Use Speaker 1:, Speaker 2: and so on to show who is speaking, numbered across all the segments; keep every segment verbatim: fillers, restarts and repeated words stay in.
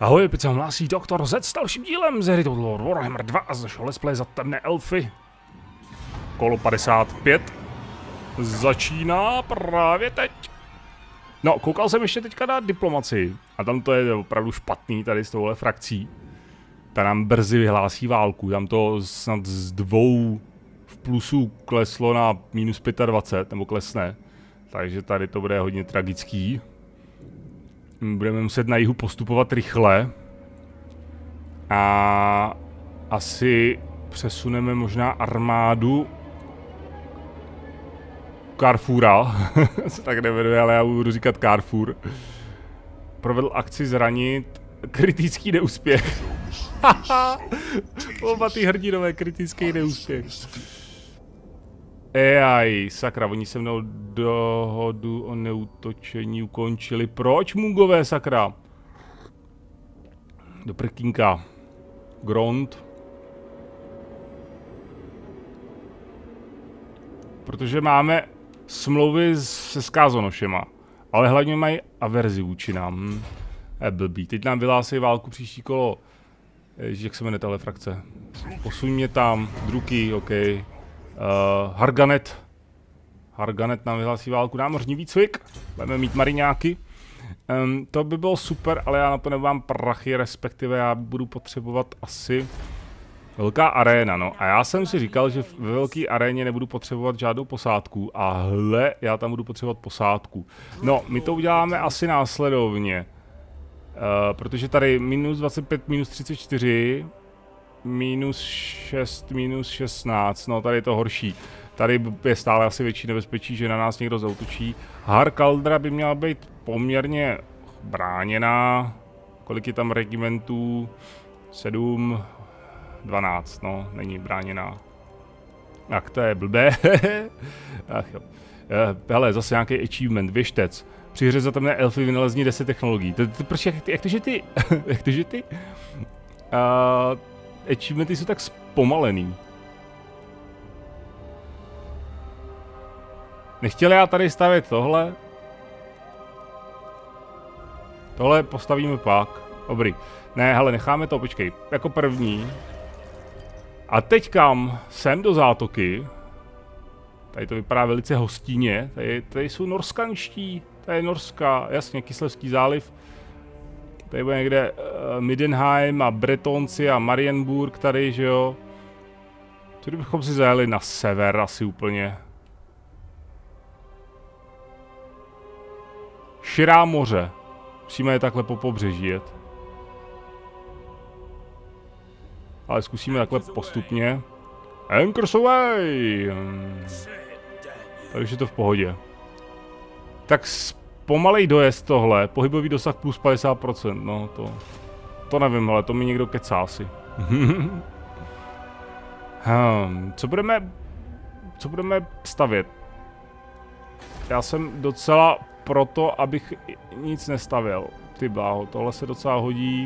Speaker 1: Ahoj, opět se vám hlásí doktor Z s dalším dílem ze hry Total War Warhammer dva a z našeho let's play za temné elfy. Kolo padesát pět začíná právě teď. No, koukal jsem ještě teďka na diplomaci a tam to je opravdu špatný tady s touhle frakcí. Ta nám brzy vyhlásí válku, tam to snad z dvou v plusu kleslo na minus dvacet pět, nebo klesne. Takže tady to bude hodně tragický. Budeme muset na jihu postupovat rychle. A asi přesuneme možná armádu Carrefoura, se tak nevěduje, ale já budu říkat Carrefour. Provedl akci zranit, kritický neúspěch. Oba ty hrdinové, kritický neúspěch. Ejaj, sakra, oni se mnou dohodu o neútočení ukončili. Proč, mungové, sakra? Do prkínka. Grond. Protože máme smlouvy se Skázonošema. Ale hlavně mají averzi vůči nám. Hm. Je blbý. Teď nám vyhlásí válku příští kolo. Ježiš, jak se jmenuje tahle frakce? Posuň mě tam. Druky, OK. Uh, Harganet. Harganet nám vyhlásí válku. Námořní výcvik. Budeme mít mariňáky. Um, to by bylo super, ale já na to nemám prachy, respektive já budu potřebovat asi velká aréna, no. A já jsem si říkal, že ve velké aréně nebudu potřebovat žádnou posádku. A hle, já tam budu potřebovat posádku. No, my to uděláme asi následovně. Uh, protože tady minus dvacet pět, minus třicet čtyři, minus šest, minus šestnáct, no tady je to horší. Tady je stále asi větší nebezpečí, že na nás někdo zaútočí. Har Caldra by měla být poměrně bráněná. Kolik je tam regimentů? sedm, dvanáct, no, není bráněná. Tak to je blbé. Ach jo. Hele, zase nějaký achievement, věštec. Při hře za temné elfy vynalezní deset technologií. Proč, jak, jak to, že ty? Jak to, že ty? Uh, achievementy jsou tak zpomalený. Nechtěl já tady stavět tohle? Tohle postavíme pak. Dobrý. Ne, hele, necháme to, počkej. Jako první. A teď kam? Sem do zátoky. Tady to vypadá velice hostinně. Tady, tady jsou norskanští. Tady je Norska, jasně, Kislevský záliv. Tady bude někde uh, Middenheim a Bretonci a Marienburg tady, že jo. Co kdybychom si zajeli na sever asi úplně. Širá moře. Musíme je takhle po pobřeží jet. Ale zkusíme takhle postupně. Anchors away! Takže je to v pohodě. Tak pomalej dojezd tohle, pohybový dosah plus padesát procent, no to, to nevím, ale to mi někdo kecá asi. hmm, co budeme, co budeme stavět? Já jsem docela proto, abych nic nestavěl, ty bláho, tohle se docela hodí.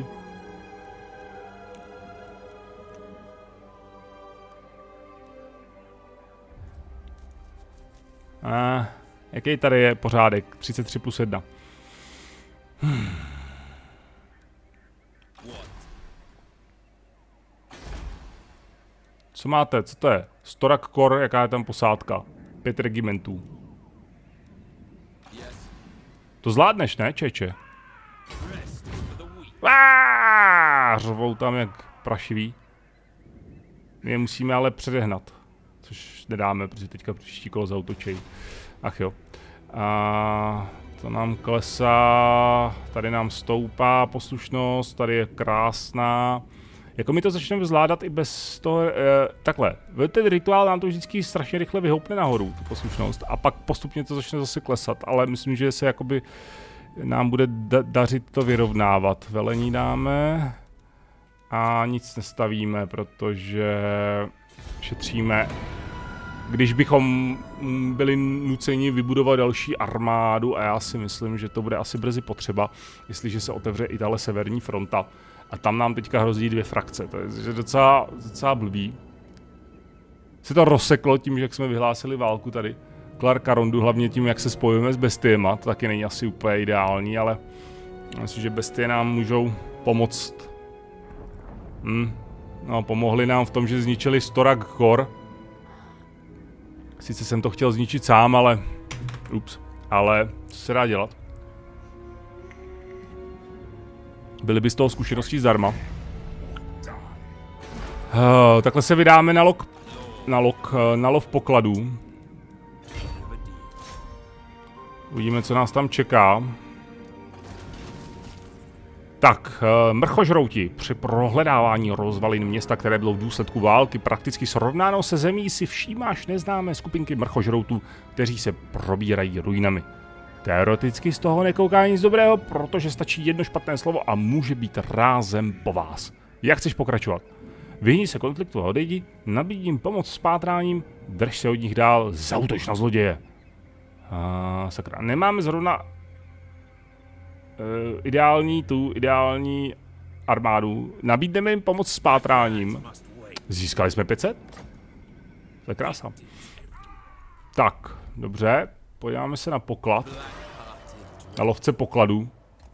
Speaker 1: Ah. Jaký tady je pořádek? třicet tři plus jedna. Hmm. Co máte? Co to je? Storak Kor, jaká je tam posádka? Pět regimentů. To zvládneš, ne, čeče? Aaaa, řvou tam jak prašivý. My je musíme ale předehnat. Což nedáme, protože teďka příští kolo zaútočí. Ach jo. A to nám klesá, tady nám stoupá poslušnost, tady je krásná. Jako my to začneme zvládat i bez toho, e, takhle. Ten rituál nám to vždycky strašně rychle vyhoupne nahoru, tu poslušnost. A pak postupně to začne zase klesat, ale myslím, že se jakoby nám bude da dařit to vyrovnávat. Velení dáme a nic nestavíme, protože šetříme. Když bychom byli nuceni vybudovat další armádu, a já si myslím, že to bude asi brzy potřeba, jestliže se otevře i tahle severní fronta. A tam nám teďka hrozí dvě frakce, to je docela, docela blbý. Se to rozseklo tím, že jak jsme vyhlásili válku tady. Clark Carondu, hlavně tím, jak se spojujeme s bestiema, to taky není asi úplně ideální, ale Myslím, že bestie nám můžou pomoct. Hm. No, pomohli nám v tom, že zničili Storak Core. Sice jsem to chtěl zničit sám, ale... Ups. Ale co se dá dělat? Byly by z toho zkušenosti zdarma. Uh, takhle se vydáme na lok... Na lok... Na lov pokladů. Uvidíme, co nás tam čeká. Tak, mrchožrouti. Při prohledávání rozvalin města, které bylo v důsledku války prakticky srovnáno se zemí, si všímáš neznámé skupinky mrchožroutů, kteří se probírají ruinami. Teoreticky z toho nekouká nic dobrého, protože stačí jedno špatné slovo a může být rázem po vás. Jak chceš pokračovat? Vyhni se konfliktu a odejdi, nabídni jim pomoc s pátráním, drž se od nich dál, zaútoč na zloděje. A sakra, nemáme zrovna uh, ideální tu, ideální armádu. Nabídneme jim pomoc s pátráním. Získali jsme pět set? To je krása. Tak, dobře, podíváme se na poklad. Na lovce pokladů.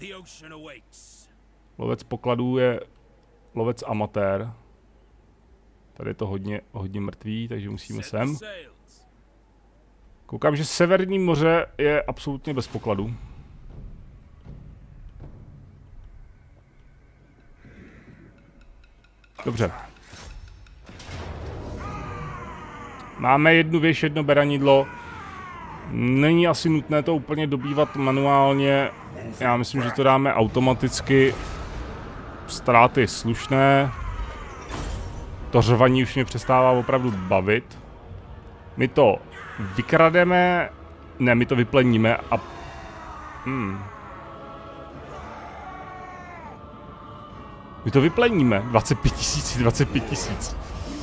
Speaker 1: Lovec pokladů je lovec amatér. Tady je to hodně, hodně mrtvý, takže musíme sem. Koukám, že Severní moře je absolutně bez pokladu. Dobře. Máme jednu věž, jedno beranidlo. Není asi nutné to úplně dobývat manuálně. Já myslím, že to dáme automaticky. Ztráty slušné. To řvaní už mě přestává opravdu bavit. My to vykrademe, ne, my to vypleníme a... Hmm. My to vypleníme, dvacet pět tisíc, dvacet pět tisíc.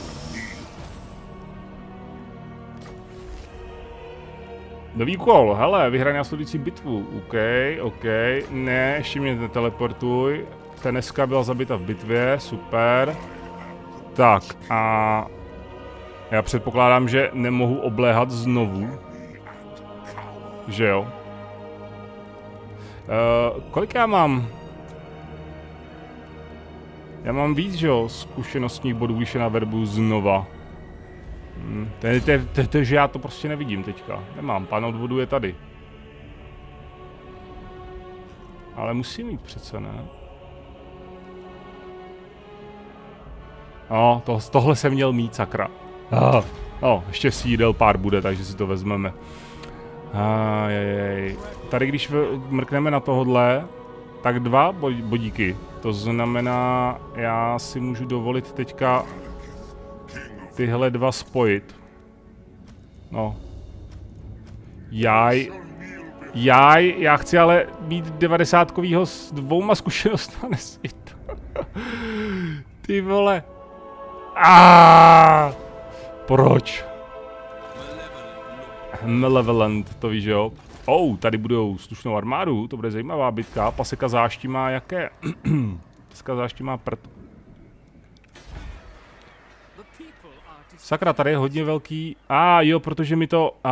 Speaker 1: Nový úkol, hele, vyhraj následující bitvu, OK, OK, ne, ještě mě neteleportuj. Teneska byla zabita v bitvě, super. Tak a... Já předpokládám, že nemohu obléhat znovu. Že jo? Uh, kolik já mám? Já mám víc, že jo, zkušenostních bodů, když je na verbu znova. Hmm, to je, to, je, to, je, to je, že já to prostě nevidím teďka. Nemám, pán odvodu je tady. Ale musím mít přece, ne? No, to, tohle jsem měl mít, sakra. Ah, no, ještě sídel pár bude, takže si to vezmeme. Ajajaj. Tady když mrkneme na tohodle, tak dva bodíky. To znamená, já si můžu dovolit teďka tyhle dva spojit. No. Jaj. Jaj, já chci ale mít devadesátkovýho s dvouma zkušenostmi. Ty vole. Aaaa! Proč? Malevolent, to víš, jo? Oh, tady budou slušnou armádu, to bude zajímavá bitka. Paseka záští má jaké? Paseka záští má prd. Sakra, tady je hodně velký... A ah, jo, protože mi to... A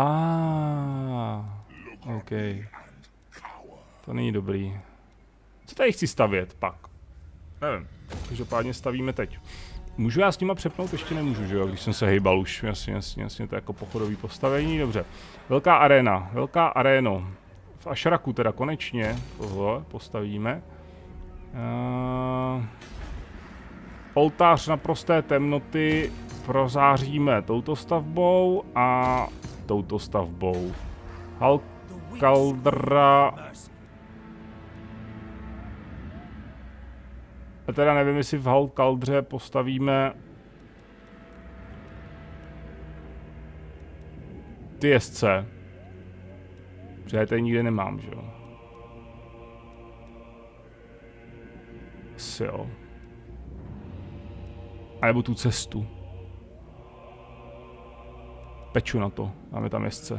Speaker 1: ah, OK. To není dobrý. Co tady chci stavět pak? Nevím. Každopádně stavíme teď. Můžu já s nima přepnout? Ještě nemůžu, že jo? Když jsem se hejbal už. Jasně, jasně, jasně, to je jako pochodový postavení. Dobře. Velká aréna. Velká aréno. V Ašraku teda konečně tohle postavíme. Uh, oltář naprosté temnoty prozáříme touto stavbou a touto stavbou. Hal Kaldra. A teda nevím, jestli v Hal Kaldře postavíme ty jezdce. Protože já tady nikde nemám, že jo. Asi jo. A nebo tu cestu. Peču na to, máme tam jezdce.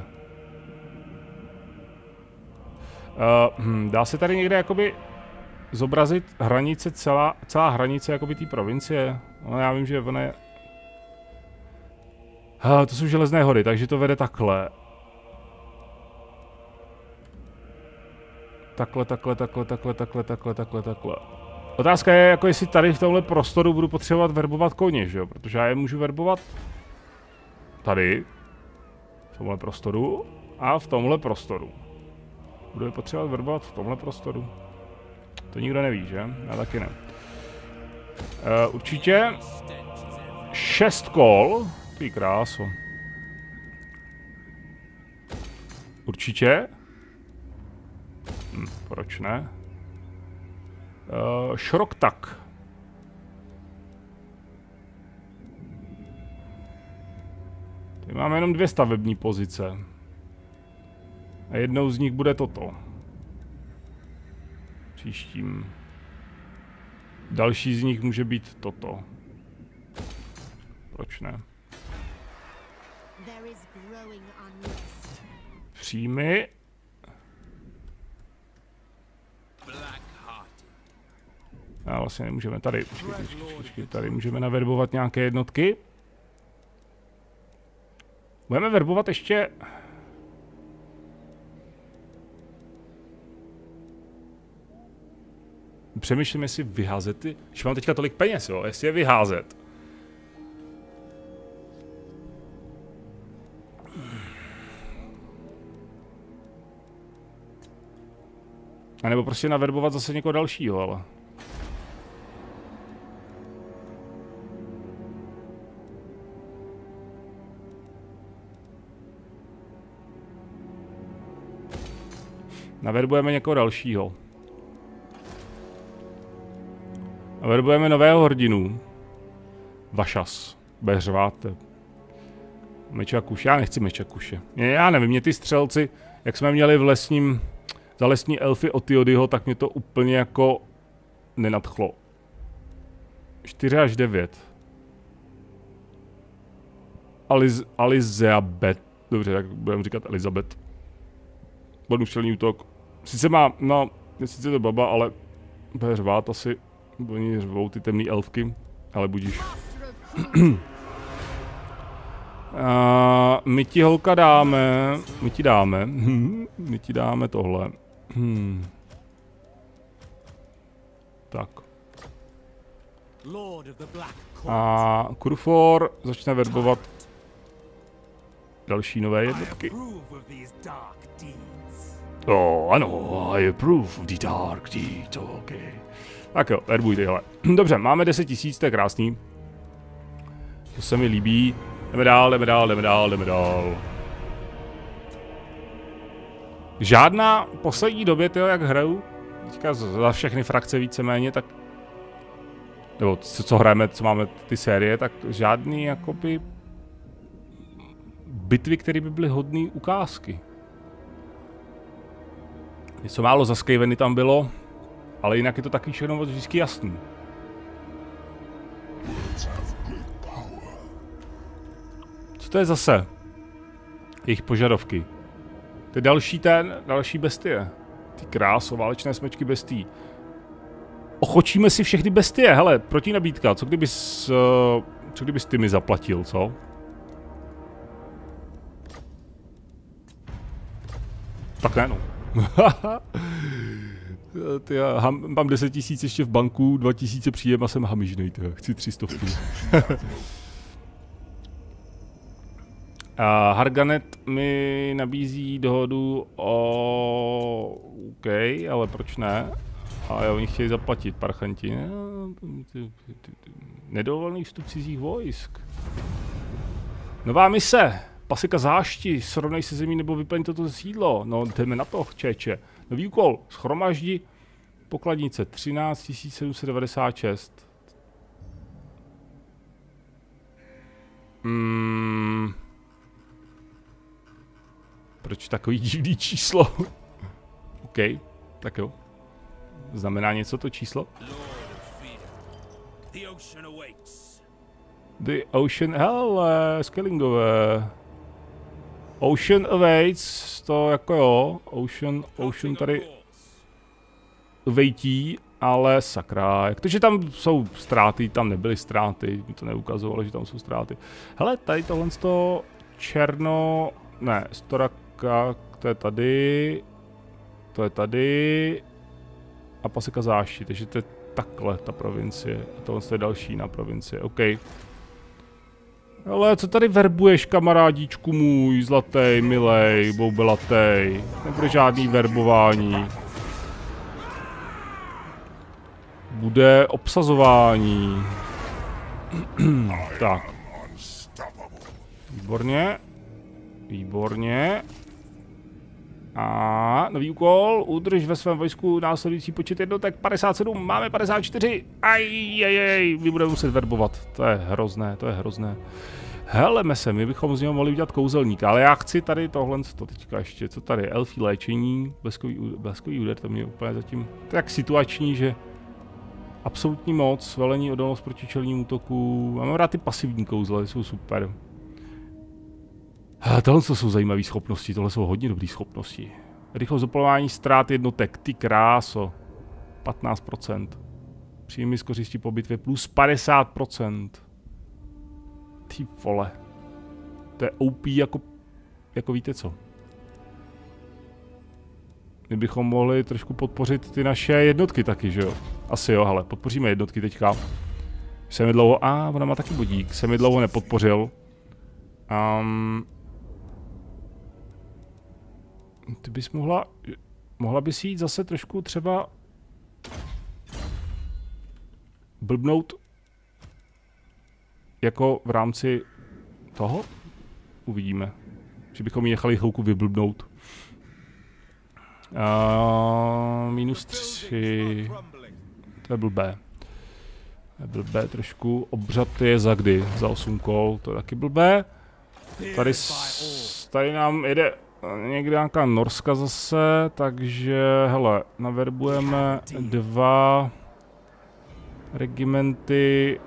Speaker 1: Uh, hm, dá se tady někde jakoby zobrazit hranice, celá, celá hranice jakoby té provincie? No, já vím, že ona je... Uh, to jsou železné hory, takže to vede takhle. Takhle, takhle, takhle, takhle, takhle, takhle, takhle, takhle. Otázka je, jako jestli tady v tomhle prostoru budu potřebovat verbovat koně, že jo? Protože já je můžu verbovat tady, v tomhle prostoru a v tomhle prostoru. Budu je potřebovat verbovat v tomhle prostoru. To nikdo neví, že? Já taky ne. Uh, určitě šest kol. Ty kráso. Určitě. Hm, proč ne? Uh, Šroktak. Tady máme jenom dvě stavební pozice. A jednou z nich bude toto. Příštím. Další z nich může být toto. Proč ne? Příjmy. A vlastně nemůžeme tady, počkej, počkej, počkej, tady můžeme naverbovat nějaké jednotky. Budeme verbovat ještě... Přemýšlím, jestli vyházet ty... Když mám teďka tolik peněz, jo, jestli je vyházet. A nebo prostě naverbovat zase někoho dalšího, ale... Naverbujeme někoho dalšího. Naverbujeme nového hrdinu. Vašas. Beřváte. Mečakuš. Já nechci mečakuše. Já nevím, mě ty střelci, jak jsme měli v lesním, za lesní elfy Otiodyho, tak mě to úplně jako nenadchlo. čtyři až devět. Aliz, Elizabeth. Dobře, tak budeme říkat Elizabeth. Bodnuštělný útok. Sice má, no, sice to baba, ale bude řvát asi. Oni řvou ty temný elfky, ale budíš. uh, my ti holka dáme, my ti dáme, my ti dáme tohle. Hmm. Tak. A Kurfor začne verbovat další nové jednotky. Oh, ano, I approve of the dark deed, okay. Tak jo, verbuj tyhle. Dobře, máme deset tisíc, to je krásný. To se mi líbí. Jdeme dál, jdeme dál, jdeme dál, jdeme dál. Žádná poslední době, tyjo, jak hraju, teďka za všechny frakce víceméně, tak... Nebo co, co hrajeme, co máme ty série, tak žádný, jakoby... bitvy, které by byly hodné ukázky. Něco málo za Skaveny tam bylo, ale jinak je to taky všechno vždycky jasný. Co to je zase? Jejich požadavky. To je další ten, další bestie. Ty kráso, válečné smečky bestií. Ochočíme si všechny bestie, hele, protinabídka, co kdybys, uh, co kdybys ty mi zaplatil, co? Tak ne, no. Ty já ham, mám deset tisíc ještě v banku, dva tisíce příjem a jsem hamižnej, tyjo. Chci tři stovky. A Harganet mi nabízí dohodu o... OK, ale proč ne? A oni chtějí zaplatit, parchanti. Nedovolený vstup cizích vojsk. Nová mise. Paseka zášti, srovnej se zemí nebo vyplň toto sídlo. No, jdeme na to, čeče. Nový úkol, schromaždi pokladnice třináct tisíc sedm set devadesát šest. Hmm. Proč takový divný číslo? OK, tak jo. Znamená něco to číslo? The Ocean, hele, Skellingové. Ocean awaits, to jako jo, Ocean, Ocean tady vejtí, ale sakra, jak to, že tam jsou ztráty, tam nebyly ztráty, mi to neukazovalo, že tam jsou ztráty. Hele, tady tohle to černo, ne, Storaka, to je tady, to je tady. A paseka záští, takže to je takhle ta provincie. A tohle je další na provincie, OK. Ale co tady verbuješ, kamarádíčku můj, zlatý, milej, boubelatej. Nebude žádný verbování. Bude obsazování. Tak. Výborně. Výborně. A nový úkol, udrž ve svém vojsku následující počet jednotek padesát sedm, máme padesát čtyři, ajjejej, my budeme muset verbovat, to je hrozné, to je hrozné. Heleme se, my bychom z něho mohli udělat kouzelníka, ale já chci tady tohle, to teďka ještě, co tady, elfí léčení, bleskový, bleskový úder, to mě úplně zatím, to je tak situační, že absolutní moc, velení, odolnost proti čelním útoku, máme rád ty pasivní kouzle, jsou super. Tohle jsou zajímavé schopnosti, tohle jsou hodně dobré schopnosti. Rychlost zapalování ztrát jednotek, ty kráso. patnáct procent. Příjmy z kořistí po bitvě plus padesát procent. Ty vole. To je O P jako, jako víte co. My bychom mohli trošku podpořit ty naše jednotky taky, že jo? Asi jo, ale podpoříme jednotky teďka. Jsem mi dlouho, a ona má taky bodík, jsem mi dlouho nepodpořil. Um, Ty bys mohla, mohla bys jít zase trošku třeba blbnout jako v rámci toho? Uvidíme. Že bychom ji nechali chvilku vyblbnout. Uh, minus tři. To je blbé. To je blbé trošku. Obřad je za kdy? Za osm kol. To je taky blbé. Tady, tady nám jede někde nějaká Norska zase, takže hele, naverbujeme dva regimenty.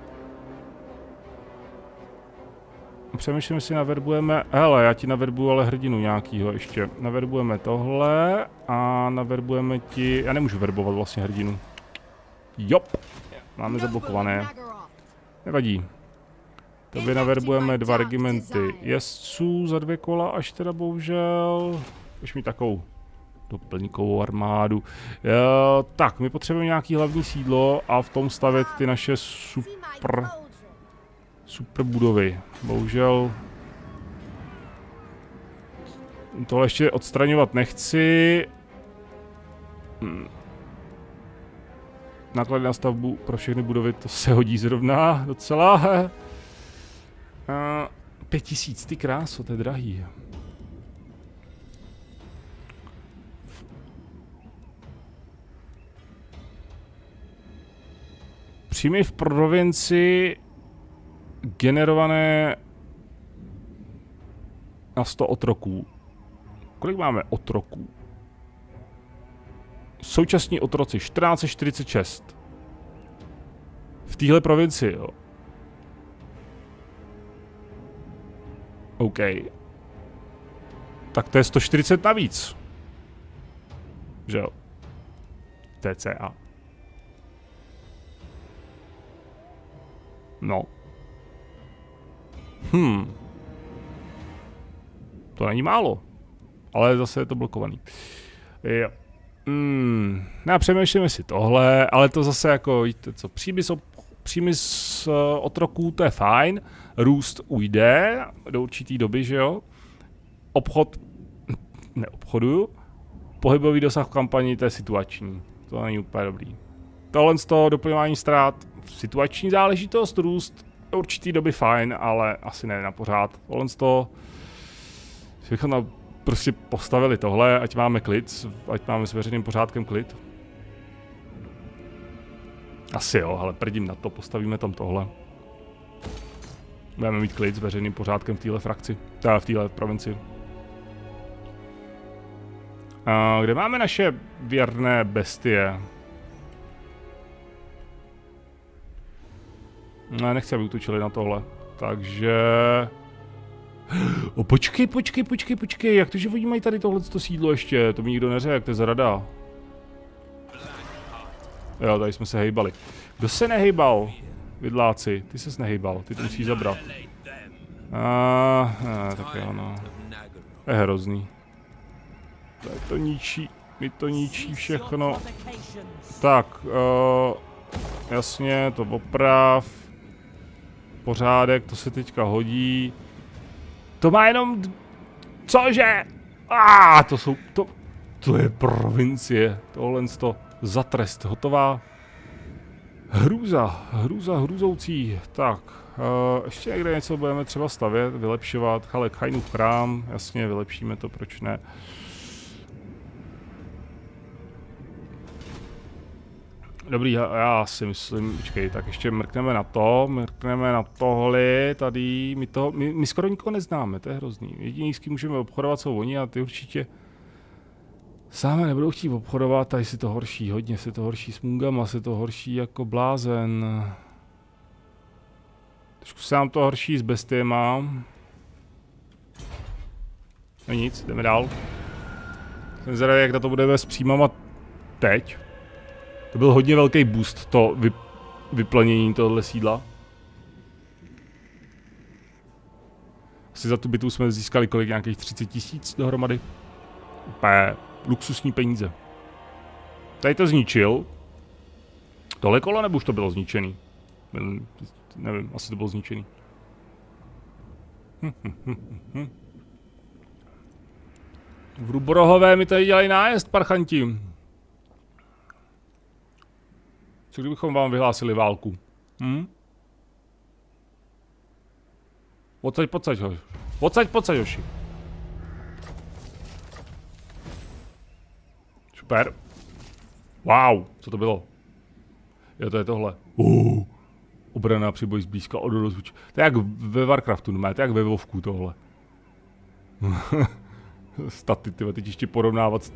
Speaker 1: Přemýšlím, jestli naverbujeme, hele, já ti naverbuju ale hrdinu nějakýho ještě. Naverbujeme tohle a naverbujeme ti, já nemůžu verbovat vlastně hrdinu. Jop, máme zablokované. Nevadí. Tobě naverbujeme dva regimenty jezdců za dvě kola, až teda bohužel. Už mi takovou doplňkovou armádu. Jo, tak, my potřebujeme nějaký hlavní sídlo a v tom stavět ty naše super, super budovy. Bohužel tohle ještě odstraňovat nechci. Hm. Náklady na stavbu pro všechny budovy, to se hodí zrovna docela. Uh, pět tisíc, ty kráso, to je drahý. Příjmy v provincii generované na sto otroků. Kolik máme otroků? Současní otroci čtrnáct set čtyřicet šest. V téhle provincii, jo. OK. Tak to je sto čtyřicet navíc. Že jo? T C A. No. Hm. To není málo. Ale zase je to blokovaný. Jo. Hmm. Já přemýšlím si tohle, ale to zase jako, víte co, příjmy, jsou, příjmy z uh, otroků, to je fajn. Růst ujde do určitý doby, že jo. Obchod neobchoduju. Pohybový dosah v kampani, to je situační. To není úplně dobrý. Tohle z toho doplňování ztrát, situační záležitost, růst určitý doby fajn, ale asi ne na pořád. Tohle z toho, bychom na, prostě postavili tohle, ať máme klid, ať máme s veřejným pořádkem klid. Asi jo, ale prdím na to, postavíme tam tohle. Budeme mít klid s veřejným pořádkem v téhle frakci, teda v téhle provincii. A kde máme naše věrné bestie? Ne, nechci, aby útočili na tohle. Takže... O, počkej, počkej, počkej, počkej, jak to, že oni mají tady tohleto sídlo ještě? To mi nikdo neřekl, to je zrada. Jo, tady jsme se hejbali. Kdo se nehejbal? Vidláci, ty ses nehejbal, ty to musíš zabrat. A, a tak jo, no. To je hrozný. To je to ničí. mi to ničí všechno. Tak, uh, jasně, to oprav. Pořádek, to se teďka hodí. To má jenom... Cože? Ah, to jsou... To, to je provincie. Tohle to za trest. Hotová. Hrůza. Hrůza hrůzoucí. Tak. Uh, ještě někde něco budeme třeba stavět, vylepšovat. Chalek Chainův chrám. Jasně, vylepšíme to, proč ne. Dobrý, já, já si myslím, počkej, tak ještě mrkneme na to, mrkneme na tohle, tady, my, to, my, my skoro nikoho neznáme, to je hrozný. Jediný, s kým můžeme obchodovat, jsou oni a ty určitě sami nebudou chtít obchodovat, tady si to horší, hodně si to horší s mungama, si to horší jako blázen. Trošku se nám to horší s bestiema. No nic, jdeme dál. Jsem zvědavý, jak na to budeme zpřímávat teď. To byl hodně velký boost, to vy, vyplnění tohle sídla. Asi za tu bitvu jsme získali kolik, nějakých třicet tisíc dohromady. Úplně luxusní peníze. Tady to zničil. Tohle kolo, nebo už to bylo zničený? Nevím, asi to bylo zničený. Hm, hm, hm, hm. V Ruborohové mi tady dělají nájezd, parchanti. Co kdybychom vám vyhlásili válku? Hm? Odsaď, pocať, hoši. Odsaď, pocať, hoši. Super. Wow, co to bylo? Jo, to je tohle. Uh, obrana při boji zblízka od rozvuč. To je jak ve Warcraftu, ne? To je jak ve Vovku tohle. Staty, tyhle, teď ještě porovnávat.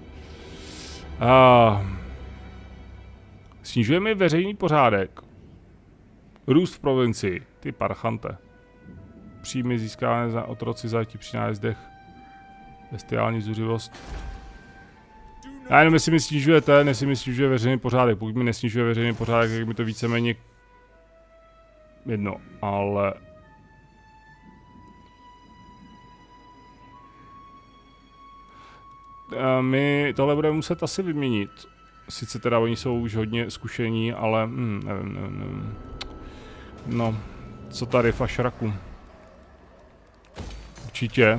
Speaker 1: Ah. Snižujeme veřejný pořádek. Růst v provincii. Ty parchante. Příjmy získávané za otroci zajetí při nájezdech. Bestiální zuřivost. Já jenom jestli mi snižujete, jestli mi snižuje veřejný pořádek. Pokud mi nesnižuje veřejný pořádek, tak mi to víceméně jedno, ale... A my tohle budeme muset asi vyměnit. Sice teda oni jsou už hodně zkušení, ale hm, nevím, nevím, nevím. No, co tady v Ashraku? Určitě.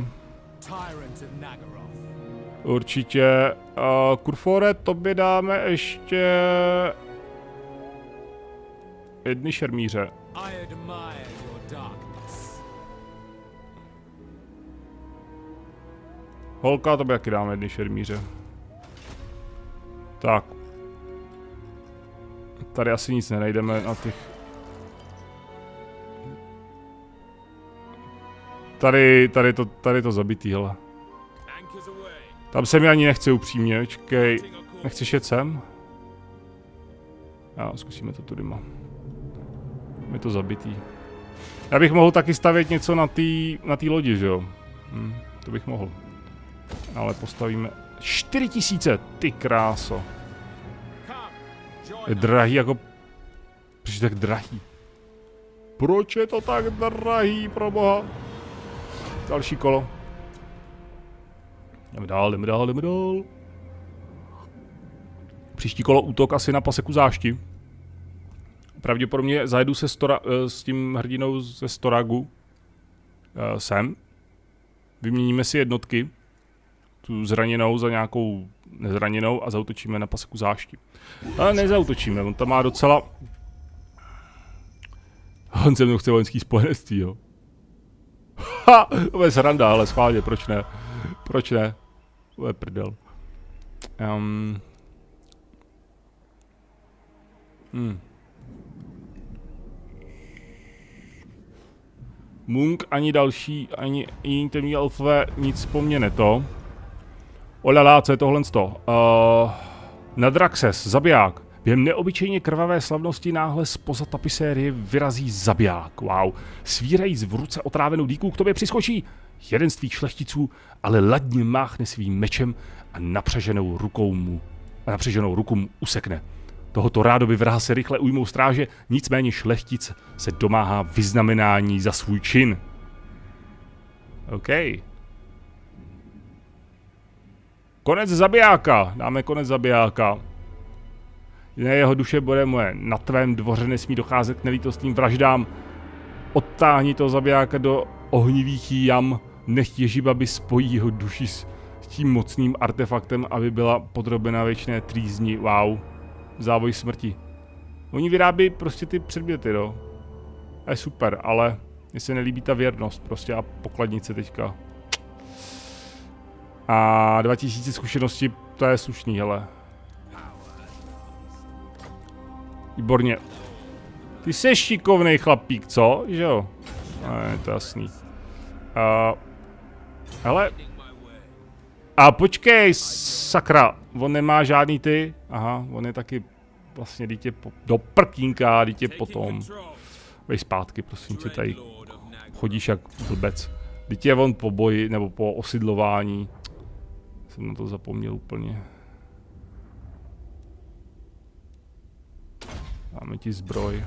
Speaker 1: Určitě. Uh, Kurfore, tobě dáme ještě... jedny šermíře. Holka, tobě taky dáme jedny šermíře. Tak. Tady asi nic nenajdeme na těch... Tady, tady to, tady to zabitý, hele. Tam se mi ani nechce upřímně, čekej. Nechceš jet sem? Já, zkusíme to tudy má. Je to zabitý. Já bych mohl taky stavět něco na té na té lodi, že jo? Hm, to bych mohl. Ale postavíme... čtyři tisíce, ty kráso. Je drahý jako... Proč je tak drahý? Proč je to tak drahý, proboha? Další kolo. Jdeme dál, jdeme dál, jdeme dál. Příští kolo útok asi na paseku zášti. Pravděpodobně zajedu se stora, s tím hrdinou ze Storagu. Sem. Vyměníme si jednotky. Tu zraněnou za nějakou nezraněnou a zautočíme na paseku zášti. Ale nezautočíme, on tam má docela... On se mnou chce vojenský spojenectví, jo. Ha! To je sranda, ale schválně, proč ne? Proč ne? To je prdel. Um. Hmm. Mung ani další, ani jiní temní elfové nic po mně neto. Olala, co je tohle z toho? Uh, Nadraxes, zabiják. Během neobyčejně krvavé slavnosti náhle spoza tapisérie vyrazí zabiják. Wow. Svírajíc v ruce otrávenou dýku k tobě přiskočí. Jeden z tvých šlechticů ale ladně máchne svým mečem a napřeženou rukou mu, a napřeženou ruku mu usekne. Tohoto rádoby vraha se rychle ujmou stráže, nicméně šlechtic se domáhá vyznamenání za svůj čin. OK. Konec zabijáka. Dáme konec zabijáka. Jiné jeho duše bude moje. Na tvém dvoře nesmí docházet k nelítostným vraždám. Odtáhni toho zabijáka do ohnivých jam. Nechť Ježíbabi spojí jeho duši s tím mocným artefaktem, aby byla podrobena věčné trýzni. Wow. Závoj smrti. Oni vyrábí prostě ty předměty, no. A je super, ale mně se nelíbí ta věrnost prostě a pokladnice teďka. A dva tisíce zkušeností, to je slušný, hele. Výborně. Ty jsi šikovnej chlapík, co? Že jo? No, je to jasný. Uh, hele. A počkej, sakra, on nemá žádný ty. Aha, on je taky vlastně dítě po, do prkínka, dítě potom. Vej zpátky, prosím tě, tady chodíš jak blbec. Dítě je on po boji, nebo po osidlování. Jsem na to zapomněl úplně. Dáme ti zbroj.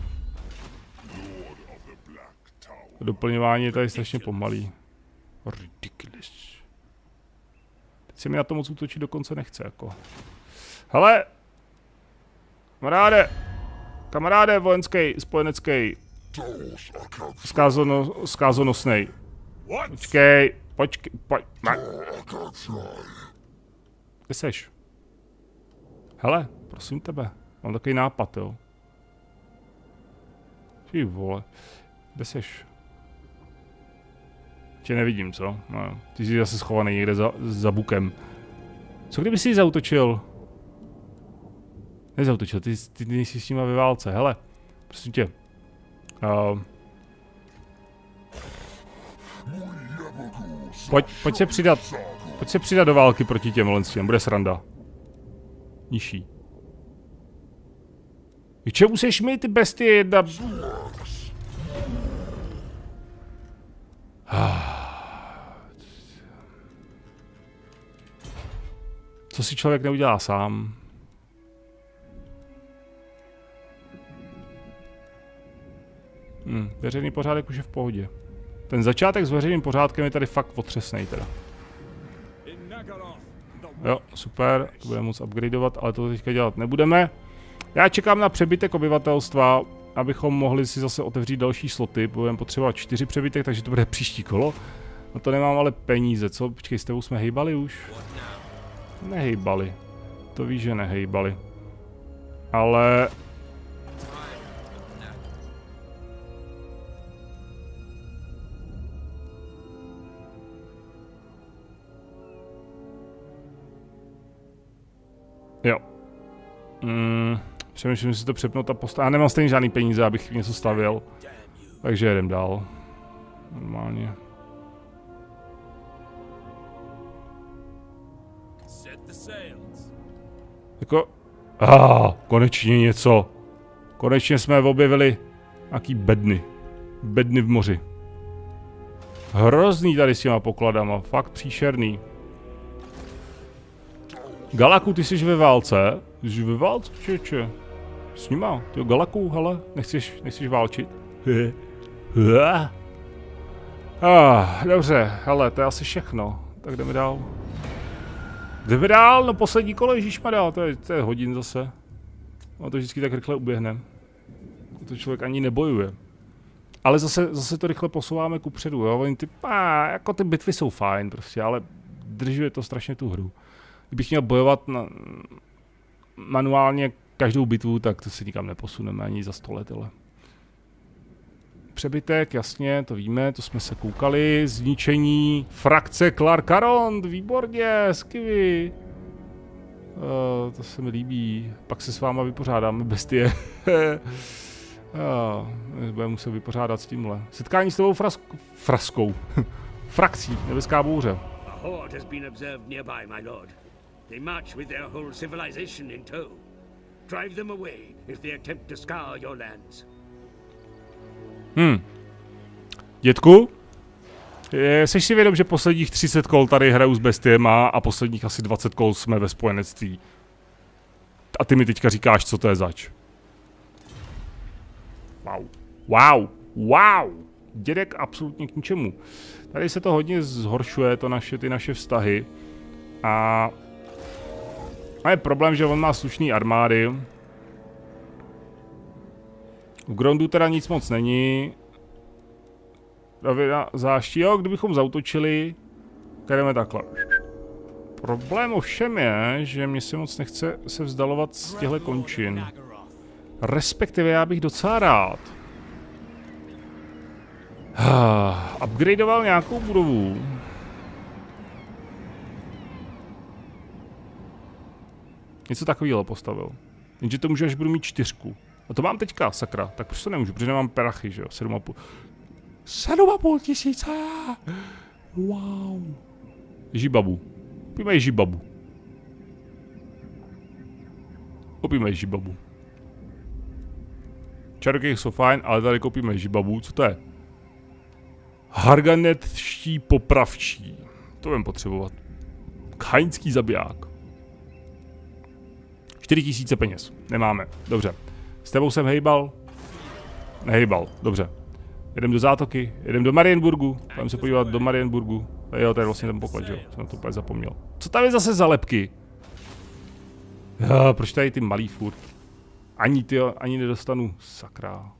Speaker 1: Doplňování je tady strašně pomalý. Ridiculous. Teď se mi na to moc útočit dokonce nechce, jako. Hele! Kamaráde! Kamaráde vojenský, spojenecký. Skázono, skázonosnej. Počkej, počkej, pojď. Kde seš? Hele, prosím tebe. Mám takový nápad, jo. Ty vole. Kde seš? Tě nevidím, co? No, ty jsi zase schovaný někde za, za bukem. Co kdyby jsi zautočil? Nezautočil, ty, ty nejsi s nima ve válce, hele. Prosím tě. Uh, pojď, pojď se přidat. Pojď se přidat do války proti těm lenským, bude sranda. Nižší. K čemu seš mi, ty bestie jedna? Co si člověk neudělá sám? Hm, veřejný pořádek už je v pohodě. Ten začátek s veřejným pořádkem je tady fakt otřesnej teda. Jo, super, to budeme moct upgradeovat, ale to teďka dělat nebudeme. Já čekám na přebytek obyvatelstva, abychom mohli si zase otevřít další sloty. Budeme potřebovat čtyři přebytek, takže to bude příští kolo. Na to nemám ale peníze, co? Počkej, s tebou jsme hejbali už? Nehejbali. To víš, že nehejbali. Ale... Jo. Mm, přemýšlím si to přepnout a postavit. Já nemám stejně žádný peníze, abych něco stavěl. Takže jedem dál. Normálně. Jako... Ah, konečně něco. Konečně jsme objevili nějaký bedny. Bedny v moři. Hrozný tady s těma pokladama, fakt příšerný. Galaku, ty jsi ve válce? Jsi ve válce, čeče. S nima, tyjo, Galaku, hele, nechceš, nechceš válčit? ah, dobře, hele, to je asi všechno. Tak jdeme dál. Jdeme dál, no poslední kolo, ježišmarja, to je, to je hodin zase. No to vždycky tak rychle uběhne. To člověk ani nebojuje. Ale zase, zase to rychle posouváme kupředu, jo, oni ty, á, jako ty bitvy jsou fajn prostě, ale držuje to strašně tu hru. Kdybych měl bojovat na, manuálně každou bitvu, tak to se nikam neposuneme ani za sto let, ale. Přebytek, jasně, to víme, to jsme se koukali, zničení, frakce Clarkarond, výborně, skvělý. Uh, to se mi líbí, pak se s váma vypořádáme, bestie. uh, budeme muset vypořádat s tímhle. Setkání s tovou frask fraskou, frakcí, nebeská bouře.
Speaker 2: They march with their whole civilization in tow. Drive them away if they attempt to scour your lands.
Speaker 1: Hmm. Dětku? Jsi si vědom, že posledních třicet kol tady hraju s bestiema a posledních asi dvacet kol jsme ve spojenectví. A ty mi teďka říkáš, co to je zač. Wow. Wow. Wow. Dědek absolutně k ničemu. Tady se to hodně zhoršuje, to naše, ty naše vztahy. A A je problém, že on má slušný armády. V Grondu teda nic moc není. Davida záští, jo, kdybychom zautočili, jdeme takhle. Problém ovšem je, že mě se moc nechce se vzdalovat z těchto končin. Respektive já bych docela rád upgradeoval nějakou budovu. Něco takového postavil. Jenže to může, až budu mít čtyřku. A to mám teďka, sakra. Tak proč to nemůžu, protože nemám prachy, že jo, sedm a půl. Sedm a půl tisíce! Wow. Ježibabu. Kupíme ježibabu. Kupíme ježibabu. Čarodějky jsou fajn, ale tady koupíme ježibabu. Co to je? Harganetští popravčí. To budeme potřebovat. Kainský zabiják. čtyři tisíce peněz. Nemáme. Dobře. S tebou jsem hejbal? Nehejbal. Dobře. Jedem do zátoky, jedem do Marienburgu. Pojďme se podívat do Marienburgu. Jo, to je vlastně ten poklad, že jo? Jsem to úplně zapomněl. Co tam je zase za lepky? Jo, proč tady ty malý furt? Ani ty, ani nedostanu. Sakra.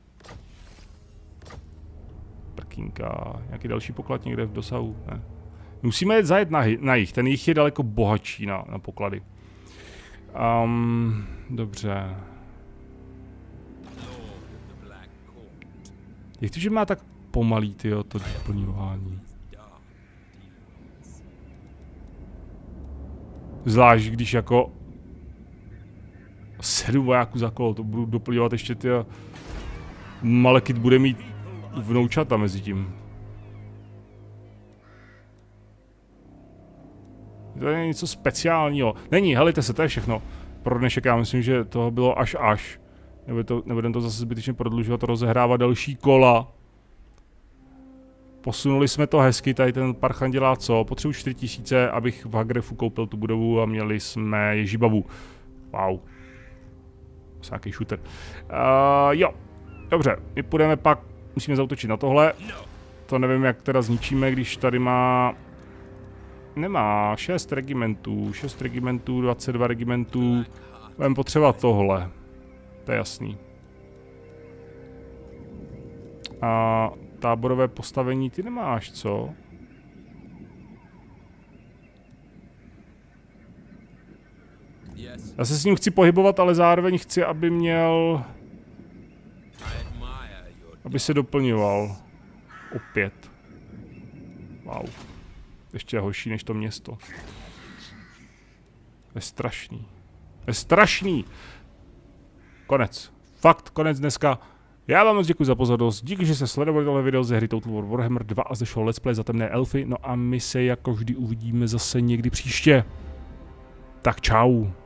Speaker 1: Prkínka. Nějaký další poklad někde v dosahu? Ne. Musíme jet zajet na, na jich. Ten jich je daleko bohatší na, na poklady. Um, dobře. Jak to, že má tak pomalý, tyjo, to doplňování? Zvlášť, když jako sedm vojáků za kolo, to budu doplňovat ještě ty Malekith bude mít vnoučata mezi tím. To je něco speciálního. Není, helejte se, to je všechno. Pro dnešek já myslím, že toho bylo až až. Nebude to, nebudeme to zase zbytečně prodlužovat, rozehrávat další kola. Posunuli jsme to hezky, tady ten parchan dělá co? Potřebuji čtyři tisíce, abych v Hagrefu koupil tu budovu a měli jsme ježibabu. Wow. Nějaký shooter. Uh, jo, dobře, my půjdeme pak, musíme zautočit na tohle. To nevím, jak teda zničíme, když tady má... Nemá šest regimentů, šest regimentů, dvacet dva regimentů. Budeme potřebovat tohle. To je jasný. A táborové postavení ty nemáš, co? Já se s ním chci pohybovat, ale zároveň chci, aby měl... Aby se doplňoval. Opět. Wow. Ještě horší než to město. Je strašný. Je strašný. Konec. Fakt, konec dneska. Já vám moc děkuji za pozornost. Díky, že jste sledovali tohle video ze hry Total War Warhammer dva a ze show Let's Play za temné elfy. No a my se jako vždy uvidíme zase někdy příště. Tak čau.